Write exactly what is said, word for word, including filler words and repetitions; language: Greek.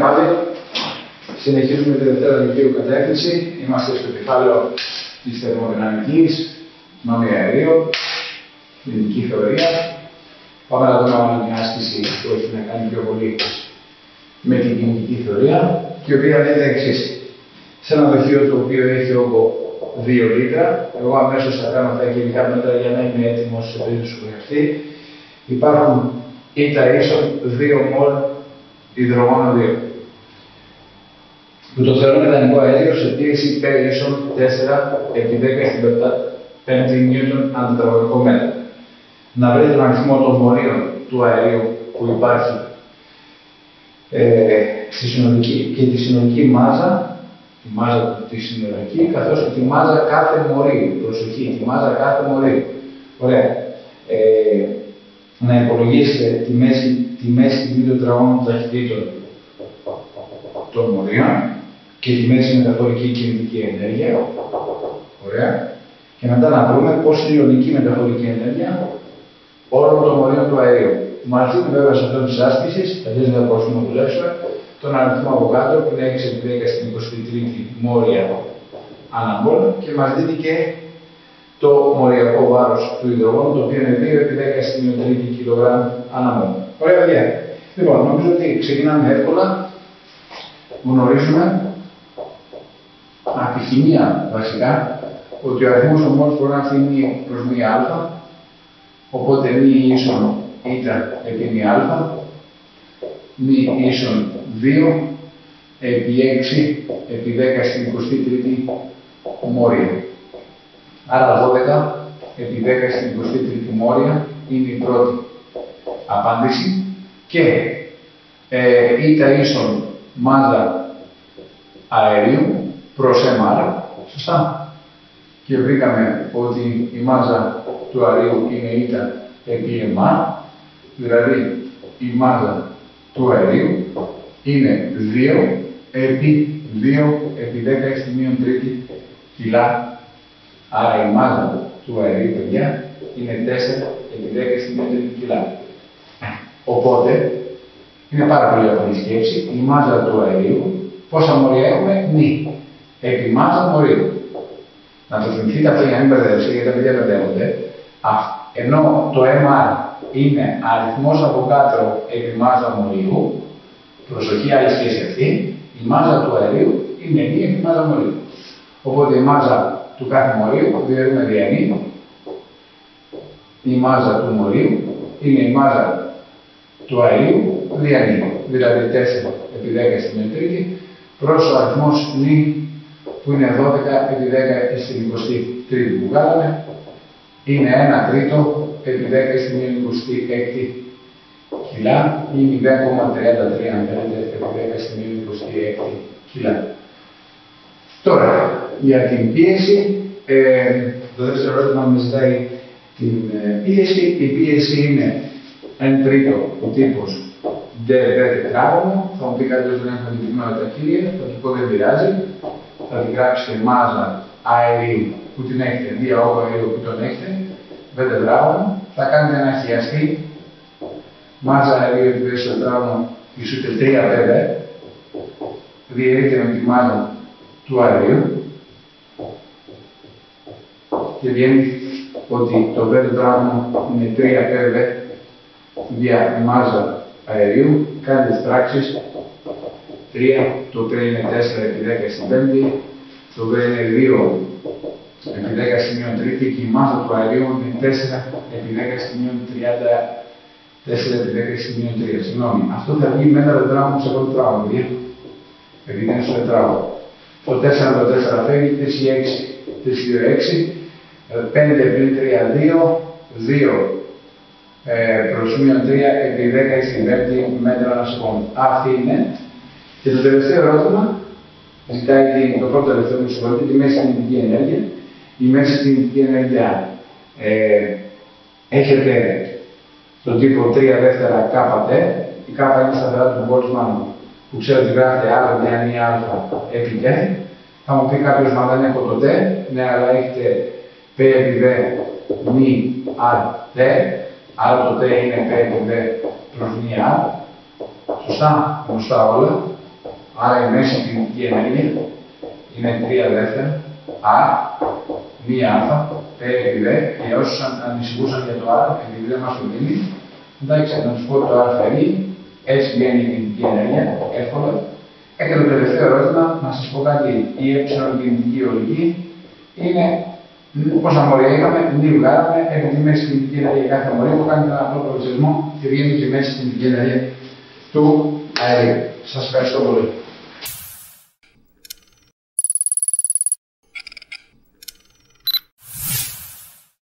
πάλι. Συνεχίζουμε τη Δευτέρα Λυκείου κατεύθυνση. Είμαστε στο κεφάλαιο της θερμοδυναμικής, νόμοι αερίου, δυναμική θεωρία. Πάμε να δούμε μια άσκηση που έχει να κάνει πιο πολύ με την κινητική θεωρία, η οποία λέει τα εξής. Σε ένα δοχείο το οποίο έχει όγκο δύο λίτρα, εγώ αμέσως θα κάνω τα χημικά μέτρα για να είμαι έτοιμος σε περίπτωση που χρειαστεί. Υπάρχουν ήτα ίσον δύο μολ υδρογόνο δύο. Που το θεωρώ μηδενικό αέριο σε πίεση π ίσον τέσσερα επί δέκα στην πέμπτη νιούτον ανά τετραγωνικό μέτρο. Να βρείτε τον αριθμό των μορίων του αερίου που υπάρχει ε, στη συνολική και τη συνολική μάζα, τη μάζα τη συνολική, καθώς και τη μάζα κάθε μορίου. Προσοχή, τη μάζα κάθε μορίου. Ωραία. Ε, να υπολογίσετε τη μέση, τη μέση τιμή των τετραγώνων ταχυτήτων των μορίων και τη μέση μεταφορική κινητική ενέργεια. Ωραία. Και μετά να βρούμε πώς είναι η υλική μεταφορική ενέργεια όλων των μορίων του αερίου. Μας δίνει βέβαια σε αυτό τη άσκηση, αλλιώς δεν θα μπορούσαμε να δουλέψουμε, τον αριθμό από κάτω που είναι έξι επί δέκα στην εικοστή τρίτη μόρια αναμόλ και μας δίνει και το μοριακό βάρος του υδρογόνου, το οποίο είναι δύο επί δέκα στην τρίτη κιλογράμμ αναμόλ. Ωραία, παιδιά. Λοιπόν, νομίζω ότι ξεκινάμε εύκολα. Γνωρίζουμε από τη χημεία βασικά ότι ο αριθμός των μόλ μπορεί να φύγει προς μία α, οπότε μη ίσον ήτα επί μία α, μη ίσον δύο επί έξι επί δέκα στην εικοστή τρίτη μόρια. Άρα δώδεκα επί δέκα στην εικοστή τρίτη μόρια είναι η πρώτη απάντηση και ε, ήτα ίσον μάζα αερίου προς εμ. Σωστά. Και βρήκαμε ότι η μάζα του αερίου είναι ήτα επί εμ, δηλαδή η μάζα του αερίου είναι δύο επί δύο επί δέκα στη μείον τρίτη κιλά. Άρα η μάζα του αερίου, παιδιά, είναι τέσσερα επί δέκα στη μείον τρίτη κιλά. Οπότε, είναι πάρα πολύ απλή σκέψη, η μάζα του αερίου, πόσα μόρια έχουμε, νη, επί μάζα μορίου. Να το θυμηθείτε αυτό για να μην μπερδεύσετε, γιατί τα παιδιά μπερδεύονται. Ενώ το εμ είναι αριθμός από κάτω επί μάζα μορίου, προσοχή άλλη σχέση αυτή, η μάζα του αερίου είναι νη επί μάζα μορίου. Οπότε η μάζα του κάθε μορίου, διαιρούμε δια νη, η μάζα του μορίου είναι η μάζα του αερίου δια νη, δηλαδή τέσσερα επί δέκα στη μείον τρίτη, προς ο αριθμός νη που είναι δώδεκα επί δέκα στην εικοστή τρίτη που βγάλαμε, είναι ένα τρίτο επί δέκα στη μείον εικοστή έκτη κιλά ή μηδέν κόμμα τριάντα τρία αν θέλετε επί δέκα στη μείον εικοστή έκτη κιλά. Τώρα, για την πίεση, ε, το δεύτερο ερώτημα με ζητάει την ε, πίεση. Η πίεση είναι εν τρίτο ο τύπος ντι βι τετράγωνο. Θα μου πει κάποιος δεν έχουμε την πυκνότητα κύριε, θα του πω δεν πειράζει. Θα την γράψετε μάζα αερίου που την έχετε, δια όγκο αερίου που τον έχετε, β τετράγωνο. Θα κάνετε ένα χιαστή, μάζα αερίου επί β τετράγωνο ισούται τρία β, διαιρείται με τη μάζα του αερίου και βγαίνει ότι το β τετράγωνο είναι τρία π δια μάζα αερίου. Κάνετε τις πράξεις τρία, το π είναι τέσσερα επί δέκα στην πέμπτη, το β είναι δύο επί δέκα στη μείον τρίτη και η μάζα του αερίου είναι τέσσερα επί δέκα στη μείον τριάντα τέσσερα επί δέκα στη μείον τρία. Συγγνώμη, αυτό θα βγει με ένα τετράγωνο σε πρώτο τετράγωνο, επειδή είναι στο τετράγωνο. Το τέσσερα με το τέσσερα φεύγει, τρία έξι, τρία έξι, πέντε πλην τρία, δύο, δύο ε, προς μείον τρία επί δέκα στην πέμπτη μέτρα ανά σεκόντ. Αυτή είναι. Και το τελευταίο ερώτημα ζητάει το πρώτο τελευταίο μου συγχωρείτε, τη μέση κινητική ενέργεια. Η μέση κινητική ενέργεια ε, έχετε τον τύπο τρία δεύτερα ΚΤ. Η K είναι σταθερά του Boltzmann που ξέρω ότι γράφεται α δια νη α επί τ. Θα μου πει κάποιος μα δεν έχω το τ. Ναι, αλλά έχετε π επί β νη α τ. Άρα το τ είναι π επί β προς νη α. Σωστά, γνωστά όλα. Άρα η μέση κινητική ενέργεια είναι τρία δεύτερα, α, μία α, π επί δε, για όσους ανησυχούσαν για το α, επειδή δεν μας το δίνει, εντάξει, να τους πω το α φερεί, έτσι βγαίνει η κινητική ενέργεια, εύκολα. Ε, και το τελευταίο ερώτημα, να σας πω κάτι, η ε κινητική ορική είναι πόσα μόρια είχαμε, τι βγάλαμε, έχουμε τη μέση κινητική ενέργεια κάθε μορία που κάνει έναν απλό προσδιορισμό και βγαίνει τη μέση κινητική ενέργεια του αερίου. Σας ευχαριστώ πολύ.